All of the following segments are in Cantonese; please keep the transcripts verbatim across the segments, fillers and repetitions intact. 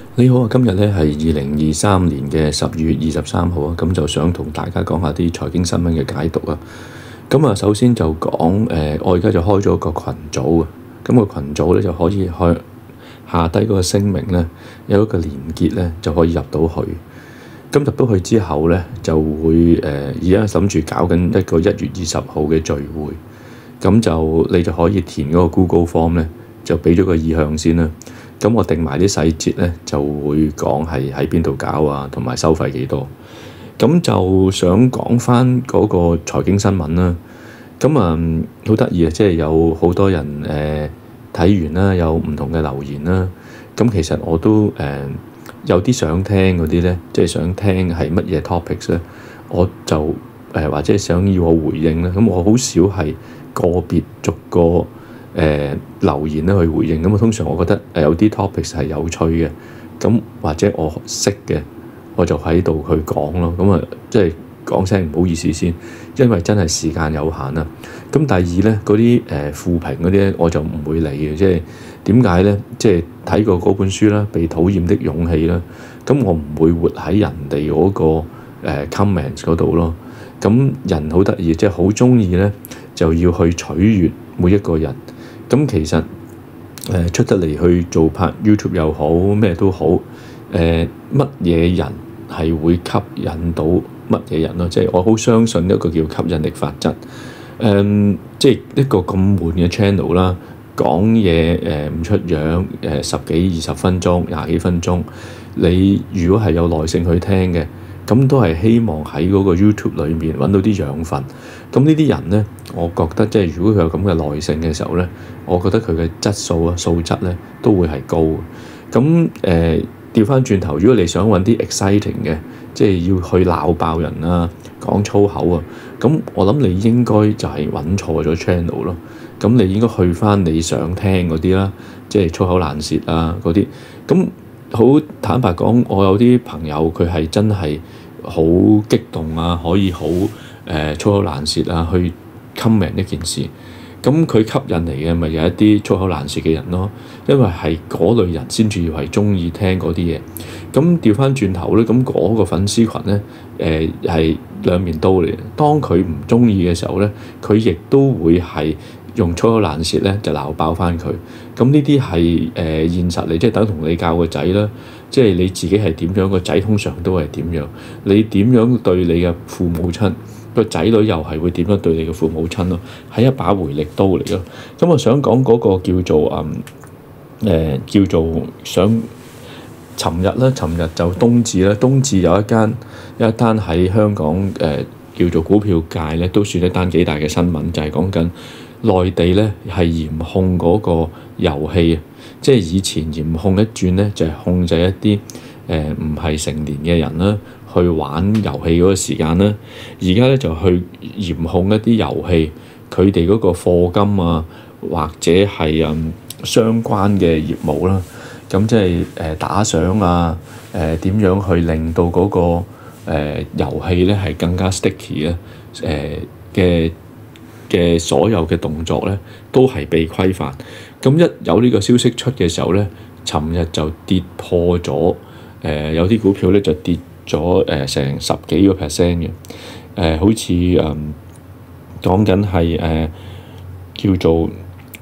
你好啊，今日咧係二零二三年嘅十二月二十三號啊，咁就想同大家講下啲財經新聞嘅解讀啊。咁啊，首先就講誒、呃，我而家就開咗個群組啊。咁、個群組咧就可以開下低嗰個聲明咧，有一個連結咧就可以入到去。咁入到去之後咧，就會誒而家諗住搞緊一個一月二十號嘅聚會。咁就你就可以填嗰個 Google Form 咧，就俾咗個意向先啦。咁我定埋啲細節咧，就會講係喺邊度搞啊，同埋收費幾多。咁就想講翻嗰個財經新聞啦。咁啊，好得意啊，即係有好多人誒睇、呃、完啦，有唔同嘅留言啦。咁其實我都誒、呃、有啲想聽嗰啲咧，即係想聽係乜嘢 topics 咧，我就誒、呃、或者想要我回應咧。咁我好少係個別逐個誒、呃、留言咧去回應。咁啊，通常我覺得誒有啲 topics 係有趣嘅，咁或者我識嘅，我就喺度去講咯。咁啊，即係講聲唔好意思先，因為真係時間有限啦。咁第二咧，嗰啲誒負評嗰啲咧，我就唔會理嘅。即係點解咧？即係睇過嗰本書啦，《被討厭的勇氣》啦。咁我唔會活喺人哋嗰個誒 comment 嗰度咯。咁人好得意，即係好中意咧，就要去取悅每一個人。咁其實誒、呃、出得嚟去做拍 YouTube 又好，咩都好，誒乜嘢人係會吸引到乜嘢人咯？即係我好相信一個叫吸引力法則。誒、呃，即係一個咁悶嘅 channel 啦，講嘢誒唔出樣，誒、呃、十幾二十分鐘、廿幾分鐘，你如果係有耐性去聽嘅，咁都係希望喺嗰個 YouTube 裏面揾到啲養分。咁呢啲人咧，我覺得即係如果佢有咁嘅耐性嘅時候咧，我覺得佢嘅質素啊、素質咧都會係高嘅。咁誒調翻轉頭，如果你想揾啲 exciting 嘅，即係要去鬧爆人啊、講粗口啊，咁我諗你應該就係揾錯咗 channel 咯。咁你應該去翻你想聽嗰啲啦，即係粗口爛舌啊嗰啲。咁好坦白講，我有啲朋友佢係真係好激動啊，可以好誒、呃、粗口爛舌啊去 comment 一件事。咁佢吸引嚟嘅咪有一啲粗口爛舌嘅人咯，因為係嗰類人先至要係鍾意聽嗰啲嘢。咁調翻轉頭咧，咁嗰個粉絲群咧，誒係兩面刀嚟嘅。當佢唔鍾意嘅時候咧，佢亦都會係用粗口爛舌咧就鬧爆翻佢。咁呢啲係誒現實嚟，即係等同你教個仔啦，即係你自己係點樣，個仔通常都係點樣。你點樣對你嘅父母親，個仔女又係會點樣對你嘅父母親咯，係一把回力刀嚟咯。咁我想講嗰個叫做誒誒、呃、叫做想，尋日咧，尋日就冬至咧，冬至有一間有一單喺香港誒、呃、叫做股票界咧，都算一單幾大嘅新聞，就係講緊內地咧係嚴控嗰個遊戲啊，即係以前嚴控一轉咧，就係、是、控制一啲誒唔係成年嘅人啦，去玩遊戲嗰個時間啦。而家咧就去嚴控一啲遊戲，佢哋嗰個課金啊，或者係嗯相關嘅業務啦。咁即係誒打賞啊，誒、呃、點樣去令到嗰、那個誒、呃、遊戲咧係更加 sticky 咧？誒嘅嘅所有嘅動作咧都係被規範。咁一有呢個消息出嘅時候咧，尋日就跌破咗誒、呃、有啲股票咧就跌咗誒成十幾個 percent 嘅。誒、呃、好似誒講緊係誒叫做。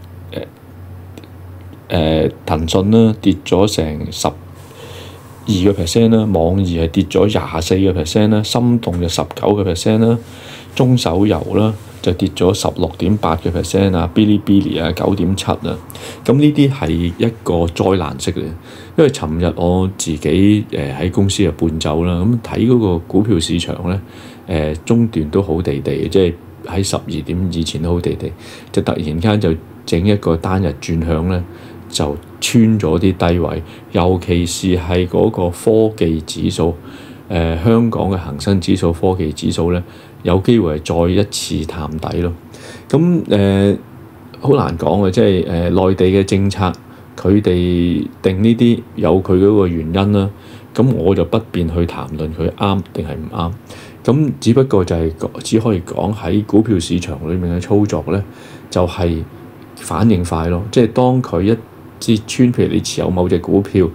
誒、呃、騰訊啦跌咗成十二個 percent 啦，網易係跌咗廿四個 percent 啦，心動就十九個 percent 啦，中手遊啦就跌咗十六點八個 percent 啊，嗶哩嗶哩啊九點七啊，咁呢啲係一個災難式嘅，因為尋日我自己誒喺、呃、公司入伴奏啦，咁睇嗰個股票市場咧誒、呃、中段都好地地，即係喺十二點以前都好地地，就突然間就整一個單日轉向咧。就穿咗啲低位，尤其是係嗰個科技指數，誒、呃、香港嘅恒生指數科技指數咧，有機會係再一次探底咯。咁誒好難講嘅，即係誒、呃、內地嘅政策，佢哋定呢啲有佢嗰個原因啦。咁我就不便去談論佢啱定係唔啱。咁只不過就係、是、只可以講喺股票市場裏面嘅操作咧，就係、是、反應快咯。即係當佢一跌穿，譬如你持有某隻股票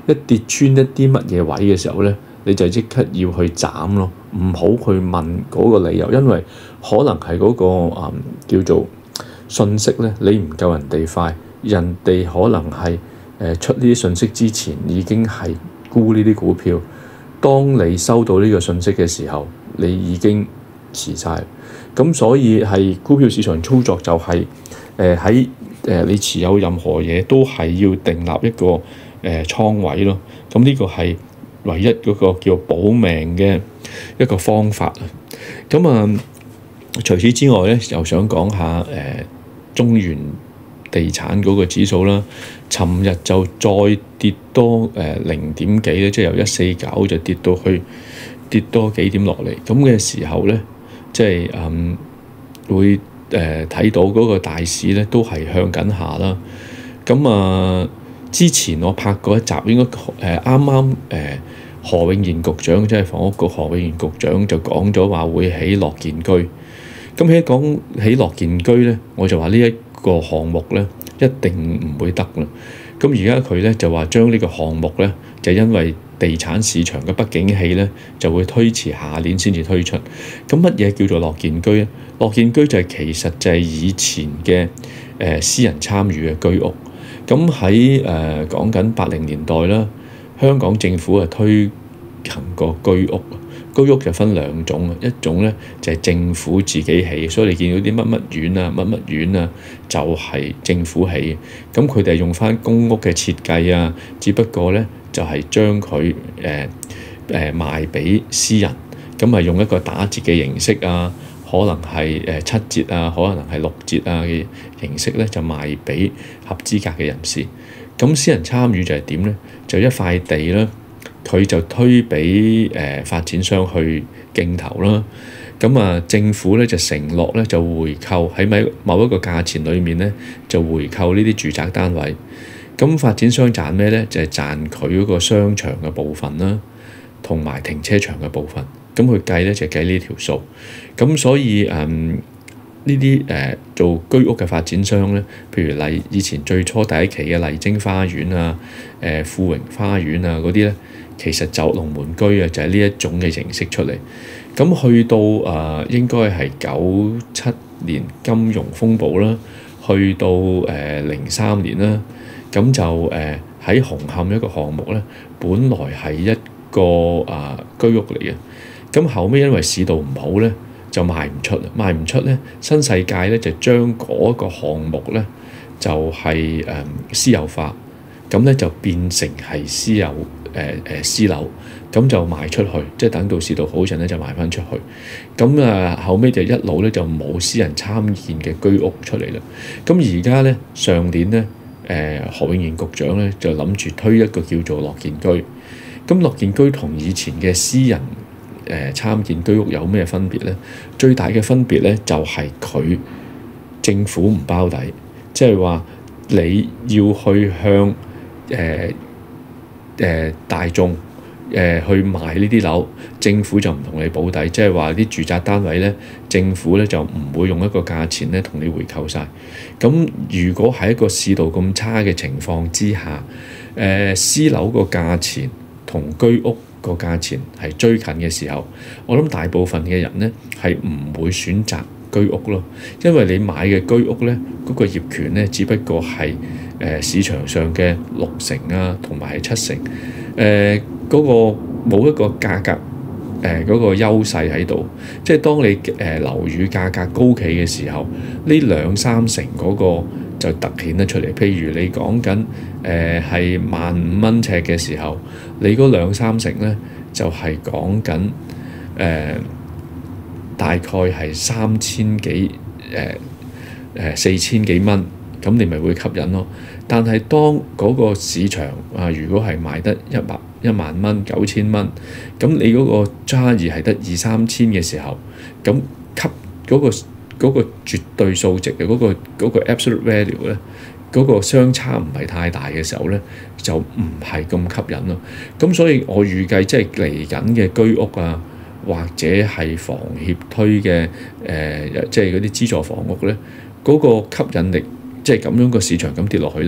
一跌穿一啲乜嘢位嘅時候咧，你就即刻要去斬咯，唔好去問嗰個理由，因為可能係嗰、嗰個、嗯、叫做信息咧，你唔夠人哋快，人哋可能係誒、呃、出呢啲信息之前已經係沽呢啲股票，當你收到呢個信息嘅時候，你已經遲晒。咁所以係股票市場操作就係誒喺誒你持有任何嘢都係要訂立一個誒、呃、倉位咯。咁呢個係唯一嗰個叫保命嘅一個方法啊。咁啊，除此之外咧，又想講下誒、呃、中原地產嗰個指數啦。尋日就再跌多誒零點幾咧，即係由一四九就跌到去跌多幾點落嚟。咁嘅時候咧，即係嗯會誒睇、呃、到嗰個大市咧都係向緊下啦。咁啊，之前我拍過一集，應該誒啱啱誒何永賢局長，即係房屋局何永賢局長就講咗話會起樂建居。咁喺講起樂建居咧，我就話呢一個項目咧一定唔會得啦。咁而家佢咧就話將呢個項目咧，就因為地產市場嘅不景氣咧，就會推遲下年先至推出。咁乜嘢叫做樂建居咧？樂建居就係其實就係以前嘅誒、呃、私人參與嘅居屋。咁喺誒講緊八零年代啦，香港政府啊推行過居屋。居屋就分兩種，一種咧就係、是、政府自己起，所以你見到啲乜乜苑啊、乜乜苑啊，就係、是、政府起。咁佢哋用翻公屋嘅設計啊，只不過咧就係、是、將佢誒誒賣俾私人，咁係用一個打折嘅形式啊，可能係誒七折啊，可能係六折啊嘅形式咧，就賣俾合資格嘅人士。咁私人參與就係點咧？就一塊地啦。佢就推俾誒、呃、發展商去競投啦，咁啊政府咧就承諾咧就回購喺某某一個價錢裏面咧就回購呢啲住宅單位，咁發展商賺咩咧？就係、是、賺佢嗰個商場嘅部分啦，同埋停車場嘅部分，咁佢計咧就計呢條數，咁所以誒呢啲誒做居屋嘅發展商咧，譬如例以前最初第一期嘅麗晶花園啊、誒、呃、富榮花園啊嗰啲咧。其實就龍門居啊，就係呢一種嘅形式出嚟。咁去到誒、呃、應該係九七年金融風暴啦，去到誒零三年啦，咁就誒喺、呃、紅磡一個項目咧，本來係一個誒、呃、居屋嚟嘅。咁後尾因為市道唔好咧，就賣唔出，賣唔出咧，新世界咧就將嗰個項目咧就係、是、誒、呃、私有化，咁咧就變成係私有。誒誒、呃、私樓，咁就賣出去，即係等到市道好陣咧就賣翻出去。咁啊後尾就一路咧就冇私人參建嘅居屋出嚟啦。咁而家咧上年咧誒、呃、何永賢局長咧就諗住推一個叫做樂建居。咁樂建居同以前嘅私人誒、呃、參建居屋有咩分別咧？最大嘅分別咧就係、是、佢政府唔包底，即係話你要去向誒。呃誒、呃、大眾誒、呃、去買呢啲樓，政府就唔同你保底，即係話啲住宅單位咧，政府咧就唔會用一個價錢咧同你回購晒。咁如果喺一個市道咁差嘅情況之下，誒、呃、私樓個價錢同居屋個價錢係追近嘅時候，我諗大部分嘅人咧係唔會選擇居屋咯，因為你買嘅居屋咧嗰、嗰個業權咧只不過係。誒、呃、市場上嘅六成啊，同埋係七成，誒、呃、嗰、那個冇一個價格誒嗰、呃那個優勢喺度，即係當你誒、呃、樓宇價格高企嘅時候，呢兩三成嗰個就突顯得出嚟。譬如你講緊誒係萬五蚊尺嘅時候，你嗰兩三成咧就係講緊誒大概係三千幾誒誒四千幾蚊。咁你咪會吸引咯，但係當嗰個市場啊，如果係賣得一百一萬蚊、九千蚊，咁你嗰個差異係得二三千嘅時候，咁吸嗰個嗰個絕對數值嘅嗰個嗰個 absolute value 咧，嗰個相差唔係太大嘅時候咧，就唔係咁吸引咯。咁所以我預計即係嚟緊嘅居屋啊，或者係房協推嘅誒，即係嗰啲資助房屋咧，嗰個吸引力。即係咁樣個市場咁跌落去咧，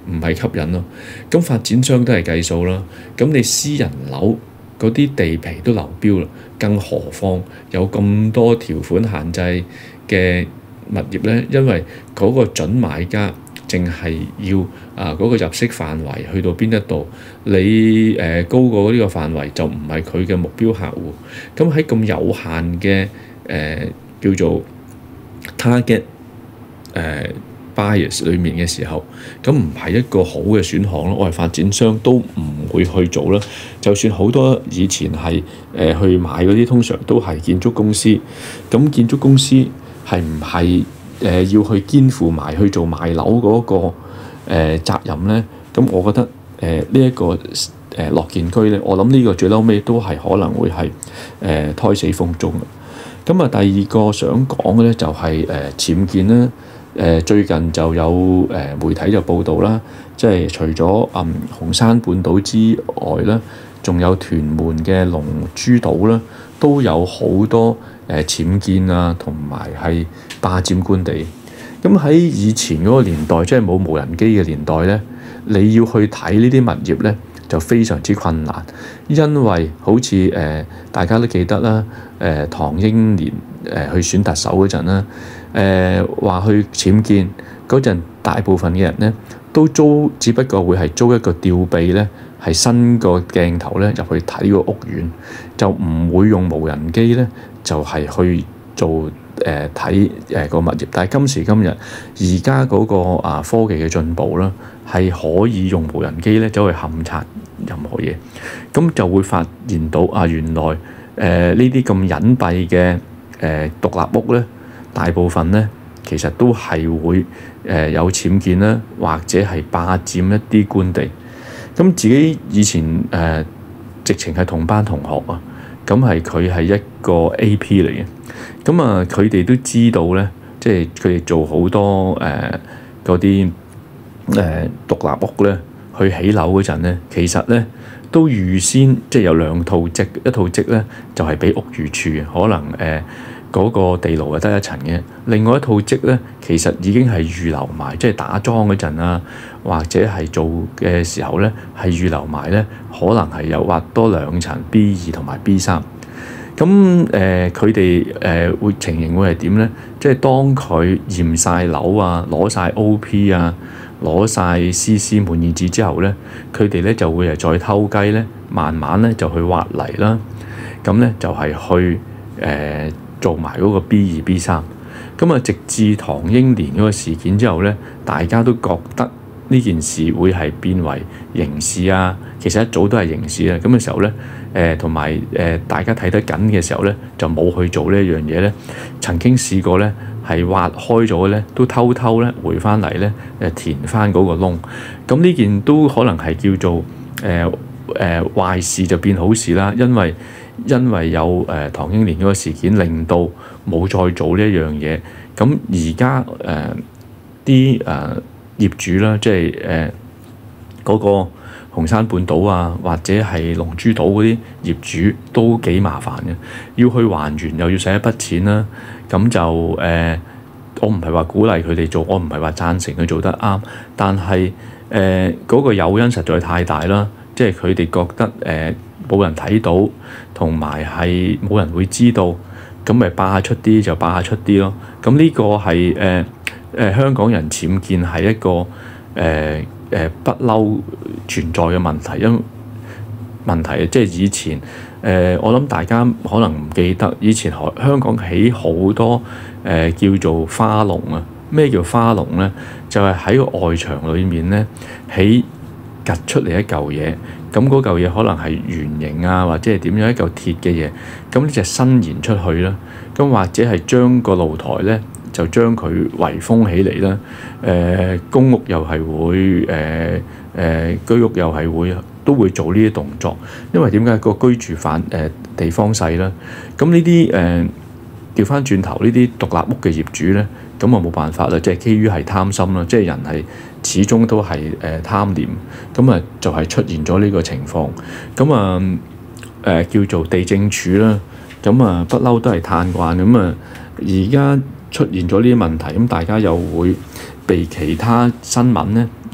唔係吸引咯。咁發展商都係計數啦。咁你私人樓嗰啲地皮都流標啦，更何況有咁多條款限制嘅物業咧？因為嗰個準買家淨係要啊嗰個入息範圍去到邊一度，你誒、呃、高過呢個範圍就唔係佢嘅目標客戶。咁喺咁有限嘅誒、呃、叫做 target 誒、呃、bias 裏面嘅時候，咁唔係一個好嘅選項咯。我係發展商都唔會去做啦。就算好多以前係誒、呃、去買嗰啲，通常都係建築公司。咁建築公司係唔係誒要去肩負埋去做賣樓嗰、那個誒、呃、責任咧？咁我覺得誒呢一個誒樂建居咧，我諗呢個最嬲尾都係可能會係誒、呃、胎死腹中。咁啊，第二個想講嘅咧就係誒僭建啦。誒、呃、最近就有誒、呃、媒體就報道啦，即係除咗嗯紅山半島之外啦，仲有屯門嘅龍珠島啦，都有好多誒僭建啊，同埋係霸佔官地。咁喺以前嗰個年代，即係冇無人機嘅年代咧，你要去睇呢啲物業咧，就非常之困難，因為好似誒、呃、大家都記得啦，誒、呃、唐英年誒、呃、去選特首嗰陣啦，誒、呃、話去僭建嗰陣，大部分嘅人咧都租，只不過會係租一個吊臂咧，係伸個鏡頭咧入去睇個屋苑，就唔會用無人機咧，就係、是、去做誒睇誒個物業。但係今時今日，而家嗰個啊科技嘅進步啦，係可以用無人機咧走去勘察任何嘢，咁就會發現到啊原來誒呢啲咁隱蔽嘅誒獨立屋咧，大部分咧其實都係會誒、呃、有僭建啦，或者係霸佔一啲官地。咁自己以前誒、呃、直情係同班同學啊，咁係佢係一個 A P 嚟嘅。咁啊佢哋都知道咧，即係佢哋做好多誒嗰啲誒獨立屋咧，去起樓嗰陣咧，其實咧都預先即係有兩套則，一套則咧就係、是、俾屋宇署嘅，可能誒嗰、呃那個地牢係得一層嘅，另外一套則咧其實已經係預留埋，即係打樁嗰陣啊，或者係做嘅時候咧係預留埋咧，可能係有挖多兩層 B 二同埋 B 三。咁誒佢哋誒會情形會係點咧？即係當佢驗晒樓啊，攞晒 O P 啊，攞晒 C C 滿意紙之後咧，佢哋咧就會係再偷雞咧，慢慢咧就去挖泥啦。咁咧就係、是、去誒、呃、做埋嗰個 B 二 B 三。咁啊，直至唐英年嗰個事件之後咧，大家都覺得呢件事會係變為刑事啊。其實一早都係刑事啊。咁嘅時候咧，誒同埋誒大家睇得緊嘅時候咧，就冇去做呢一樣嘢咧。曾經試過咧，係挖開咗咧，都偷偷咧回翻嚟咧，誒填翻嗰個窿。咁呢件都可能係叫做誒誒、呃呃、壞事就變好事啦，因為因為有誒、呃、唐英年嗰個事件，令到冇再做呢一樣嘢。咁而家誒啲誒業主啦，即係誒嗰個紅山半島啊，或者係龍珠島嗰啲業主都幾麻煩嘅，要去還原又要使一筆錢啦。咁就誒、呃，我唔係話鼓勵佢哋做，我唔係話贊成佢做得啱，但係誒嗰個誘因實在太大啦，即係佢哋覺得誒冇、呃、人睇到，同埋係冇人會知道，咁咪霸出啲就霸出啲咯。咁呢個係誒誒香港人僭建係一個誒。呃誒不嬲存在嘅問題，因問題即係以前誒、呃，我諗大家可能唔記得，以前香港起好多誒、呃、叫做花籠啊。咩叫花籠咧？就係、是、喺個外牆裏面咧起趌出嚟一嚿嘢，咁嗰嚿嘢可能係圓形啊，或者係點樣一嚿鐵嘅嘢，咁呢就伸延出去啦。咁或者係將個露台咧，就將佢圍封起嚟啦。誒、呃、公屋又係會誒誒、呃呃、居屋又係會都會做呢啲動作，因為點解個居住範誒、呃、地方細啦？咁呢啲誒調翻轉頭呢啲獨立屋嘅業主咧，咁啊冇辦法啦，即係基於係貪心啦，即係人係始終都係誒貪念，咁啊就係出現咗呢個情況，咁啊誒叫做地政署啦，咁啊不嬲都係嘆慣，咁啊而家出現咗呢啲問題，咁大家又會被其他新聞咧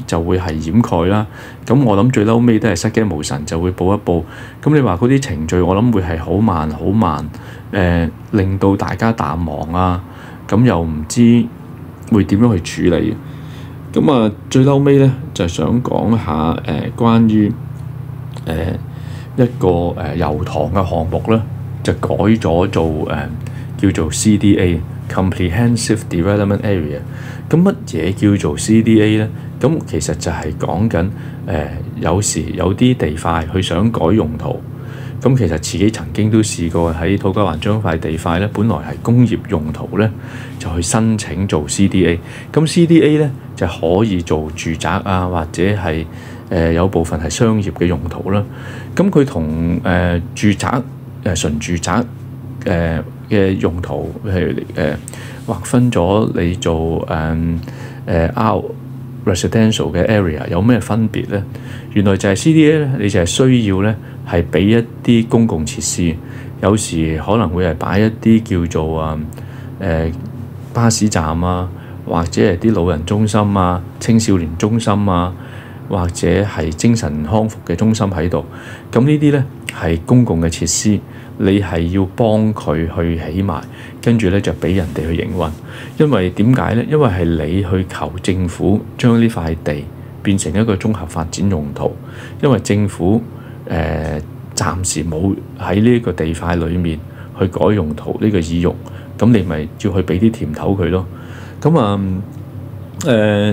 就會係掩蓋啦。咁我諗最嬲尾都係失驚無神就會報一報。咁你話嗰啲程序我諗會係好慢好慢，誒、呃、令到大家淡忘啊。咁又唔知會點樣去處理。咁啊最嬲尾咧就係、想講下誒、呃、關於誒、呃、一個誒、呃、油塘嘅項目咧，就改咗做誒、呃、叫做 C D A。Comprehensive Development Area。咁乜嘢叫做 C D A 呢？咁其實就係講緊誒，有時有啲地塊佢想改用途，咁其實自己曾經都試過喺土瓜灣將塊地塊呢，本來係工業用途呢，就去申請做 C D A。咁 C D A 呢就可以做住宅啊，或者係誒、呃、有部分係商業嘅用途啦。咁佢同誒住宅誒、呃、純住宅誒。呃嘅用途，譬如誒、呃、劃分咗你做誒誒 out residential 嘅 area 有咩分別咧？原來就係 C D A 咧，你就係需要咧係俾一啲公共設施，有時可能會係擺一啲叫做啊誒、呃、巴士站啊，或者係啲老人中心啊、青少年中心啊，或者係精神康復嘅中心喺度。咁呢啲咧係公共嘅設施。你係要幫佢去起埋，跟住咧就俾人哋去營運。因為點解咧？因為係你去求政府將呢塊地變成一個綜合發展用途。因為政府誒、呃、暫時冇喺呢個地塊裡面去改用途呢個意欲，咁你咪要去俾啲甜頭佢咯。咁啊誒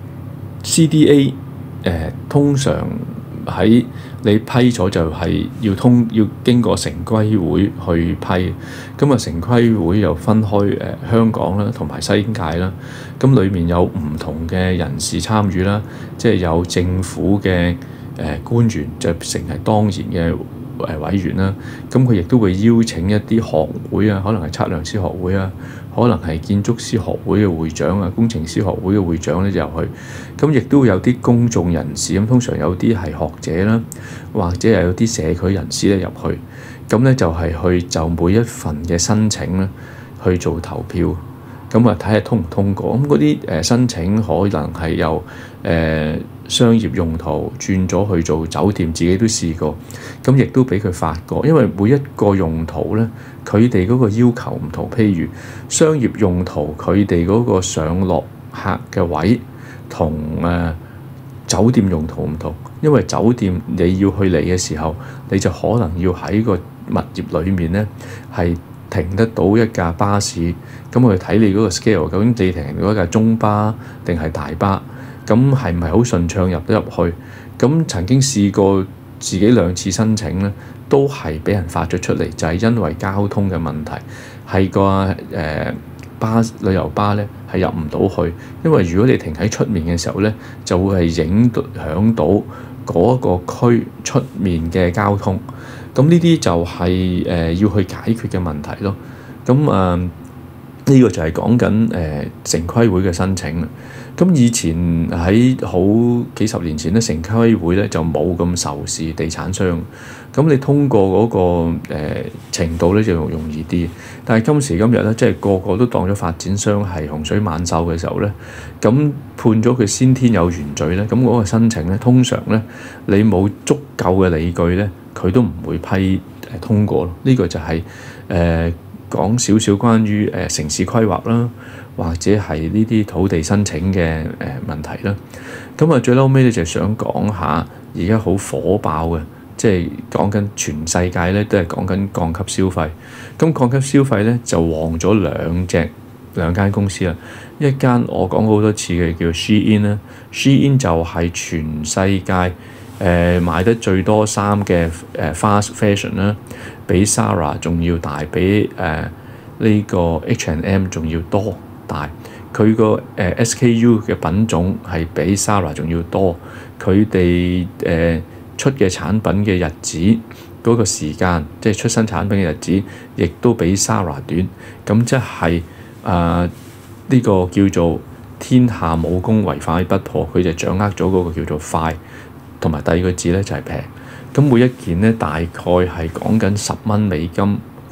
C D A 誒、呃、通常喺你批咗就係要通要經過城規會去批，咁啊城規會又分開誒、呃、香港啦同埋西界啦，咁裡面有唔同嘅人士參與啦，即係有政府嘅誒、呃、官員就成係當然嘅誒委員啦，咁佢亦都會邀請一啲學會啊，可能係測量師學會啊，可能係建築師學會嘅會長啊，工程師學會嘅會長咧就入去，咁亦都會有啲公眾人士，咁通常有啲係學者啦，或者係有啲社區人士咧入去，咁咧就係去就每一份嘅申請咧去做投票，咁啊睇下通唔通過，咁嗰啲誒申請可能係由誒、呃商業用途轉咗去做酒店，自己都試過，咁亦都俾佢發過。因為每一個用途咧，佢哋嗰個要求唔同。譬如商業用途，佢哋嗰個上落客嘅位同誒、呃、酒店用途唔同。因為酒店你要去嚟嘅時候，你就可能要喺個物業裏面咧係停得到一架巴士，咁去睇你嗰個 scale， 究竟你停嗰一架中巴定係大巴？咁係唔係好順暢入得入去？咁曾經試過自己兩次申請咧，都係俾人發咗出嚟，就係、是、因為交通嘅問題，係個誒、呃、巴旅遊巴咧係入唔到去，因為如果你停喺出面嘅時候咧，就會係影響到嗰個區出面嘅交通。咁呢啲就係、是、誒、呃、要去解決嘅問題咯。咁啊呢個就係講緊誒城規會嘅申請啦。咁以前喺好幾十年前咧，城規會咧就冇咁仇視地產商，咁你通過嗰、那個、呃、程度咧就容易啲。但係今時今日咧，即係個個都當咗發展商係洪水猛獸嘅時候咧，咁判咗佢先天有原罪咧，咁嗰個申請咧，通常咧你冇足夠嘅理據咧，佢都唔會批誒、呃、通過咯。呢、這個就係、是、誒。呃講少少關於誒、呃、城市規劃啦，或者係呢啲土地申請嘅誒、呃、問題啦。咁啊，最嬲尾咧就想講下而家好火爆嘅，即係講緊全世界咧都係講緊降級消費。咁降級消費咧就旺咗兩隻兩間公司啦。一間我講好多次嘅叫 Shein 啦 ，Shein 就係全世界誒賣、呃、得最多衫嘅誒 fast fashion 啦，比 Zara 仲要大，比誒呢個 H and M 仲要多大。佢個誒 S K U 嘅品種係比 Zara 仲要多。佢哋誒出嘅產品嘅日子嗰、那個時間，即係出新產品嘅日子，亦都比 Zara 短。咁即係啊呢個叫做天下武功，唯快不破。佢就掌握咗嗰個叫做快。同埋第二個字咧就係平，咁每一件咧大概係講緊十蚊美金嗰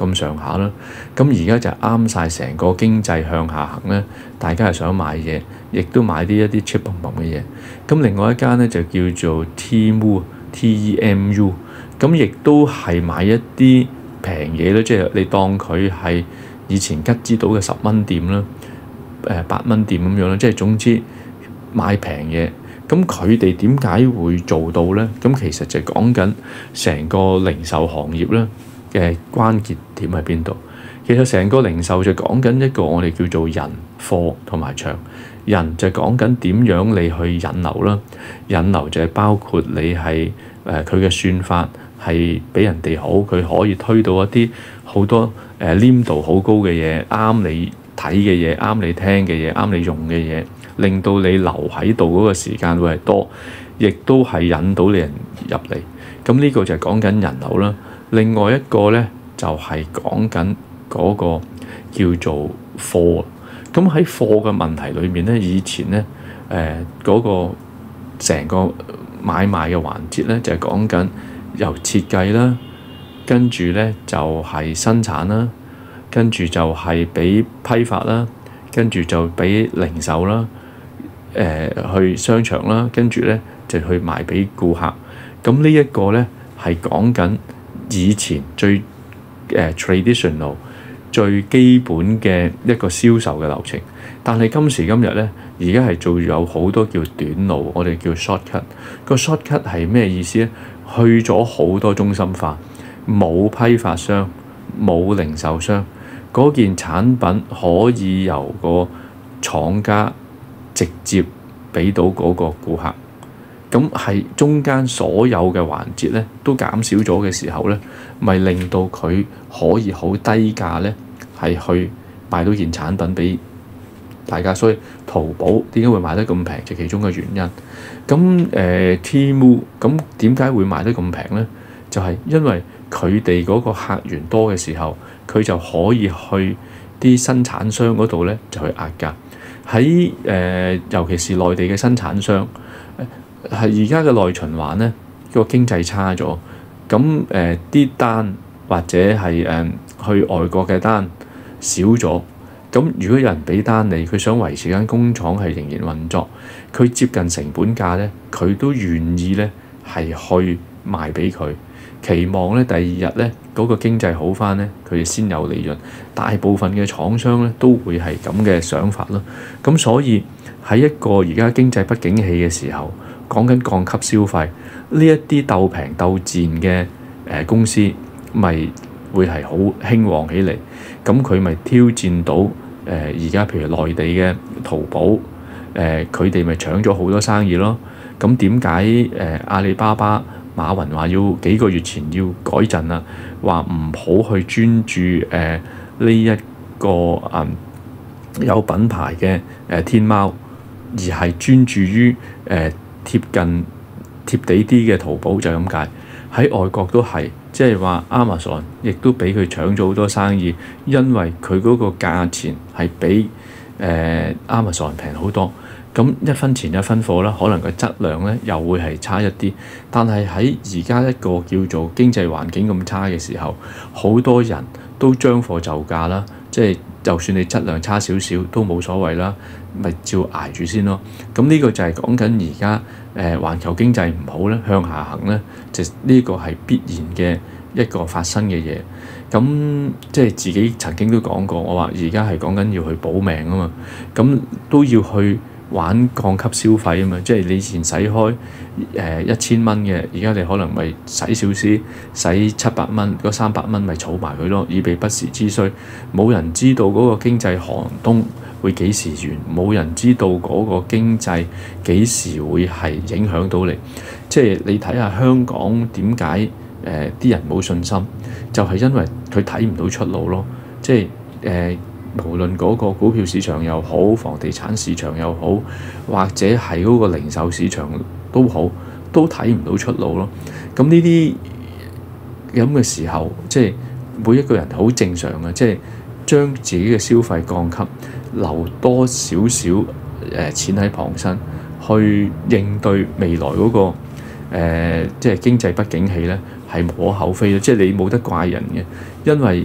咁上下啦。咁而家就啱晒成個經濟向下行咧，大家係想買嘢，亦都買啲一啲 cheap bomb bomb 嘅嘢。咁另外一間咧就叫做 Temu T E M U， 咁亦都係買一啲平嘢咧，即係你當佢係以前吉之島嘅十蚊店啦，誒八蚊店咁樣啦，即係總之買平嘢。咁佢哋點解會做到呢？咁其實就講緊成個零售行業咧嘅關鍵點喺邊度？其實成個零售就講緊一個我哋叫做人、貨同埋場。人就講緊點樣你去引流啦，引流就係包括你係誒佢嘅算法係比人哋好，佢可以推到一啲好多誒、呃、黏度好高嘅嘢，啱你睇嘅嘢，啱你聽嘅嘢，啱你用嘅嘢。令到你留喺度嗰個時間會係多，亦都係引到你人入嚟。咁呢個就係講緊人流啦。另外一個咧就係講緊嗰個叫做貨。咁喺貨嘅問題裏面咧，以前咧誒嗰個成個買賣嘅環節咧就係講緊由設計啦，跟住咧就係、是、生產啦，跟住就係俾批發啦，跟住就俾零售啦。誒、呃、去商場啦，跟住咧就去賣俾顧客。咁呢一個咧係講緊以前最誒、呃、traditional 最基本嘅一個銷售嘅流程。但係今時今日咧，而家係做有好多叫短路，我哋叫 shortcut。個 shortcut 係咩意思咧？去咗好多中心化，冇批發商，冇零售商，嗰件產品可以由個廠家直接俾到嗰個顧客，咁係中間所有嘅環節咧都減少咗嘅時候咧，咪令到佢可以好低價咧係去賣到件產品俾大家。所以淘寶點解會賣得咁平，就其中嘅原因。咁誒 Temu 咁點解會賣得咁平咧？就係、是、因為佢哋嗰個客源多嘅時候，佢就可以去啲生產商嗰度咧就去壓價。喺誒、呃，尤其是內地嘅生產商，係而家嘅內循環咧，個經濟差咗，咁誒啲單或者係誒、呃、去外國嘅單少咗，咁如果有人俾單你，佢想維持間工廠係仍然運作，佢接近成本價咧，佢都願意咧係去賣俾佢。期望咧第二日咧嗰個經濟好翻咧，佢哋先有利潤。大部分嘅廠商咧都會係咁嘅想法咯。咁所以喺一個而家經濟不景氣嘅時候，講緊降級消費呢一啲鬥平鬥賤嘅誒公司，咪會係好興旺起嚟。咁佢咪挑戰到誒而家譬如內地嘅淘寶誒，佢哋咪搶咗好多生意咯。咁點解誒阿里巴巴？馬雲話要幾個月前要改陣啦，話唔好去專注誒呢一個誒、嗯、有品牌嘅誒、呃、天貓，而係專注於誒、呃、貼近貼地啲嘅淘寶，就咁解。喺外國都係，即係話 Amazon 亦都俾佢搶咗好多生意，因為佢嗰個價錢係比誒、呃、Amazon 平好多。咁一分錢一分貨啦，可能個質量咧又會係差一啲。但係喺而家一個叫做經濟環境咁差嘅時候，好多人都將貨就價啦，即係就算你質量差少少都冇所謂啦，咪照捱住先咯。咁呢個就係講緊而家誒環球經濟唔好咧，向下行咧，就呢個係必然嘅一個發生嘅嘢。咁即係自己曾經都講過，我話而家係講緊要去保命啊嘛，咁都要去玩降級消費啊嘛，即係你以前使開誒一千蚊嘅，而家你可能咪使少啲，使七百蚊，嗰三百蚊咪儲埋佢咯，以備不時之需。冇人知道嗰個經濟寒冬會幾時完，冇人知道嗰個經濟幾時會係影響到你。即係你睇下香港點解誒啲人冇信心，就係、是、因為佢睇唔到出路咯。即係誒。呃無論嗰個股票市場又好，房地產市場又好，或者係嗰個零售市場都好，都睇唔到出路咯。咁呢啲咁嘅時候，即係每一個人好正常嘅，即係將自己嘅消費降級，留多少少誒錢喺旁身，去應對未來嗰個誒即係經濟不景氣咧，係無可厚非嘅。即係你冇得怪人嘅，因為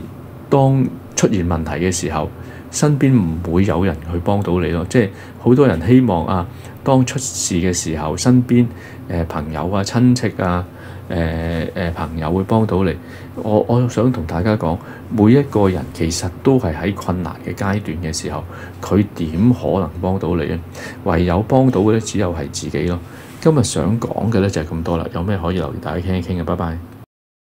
當出現問題嘅時候，身邊唔會有人去幫到你咯。即係好多人希望啊，當出事嘅時候，身邊誒、呃、朋友啊、親戚啊、誒、呃、誒、呃、朋友會幫到你。我我想同大家講，每一個人其實都係喺困難嘅階段嘅時候，佢點可能幫到你咧？唯有幫到嘅咧，只有係自己咯。今日想講嘅咧就係咁多啦。有咩可以留意大家傾一傾嘅，拜拜。